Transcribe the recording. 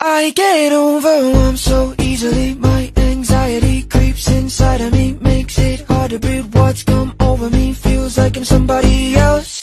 I get overwhelmed so easily. My anxiety creeps inside of me, makes it hard to breathe. What's come over me feels like I'm somebody else.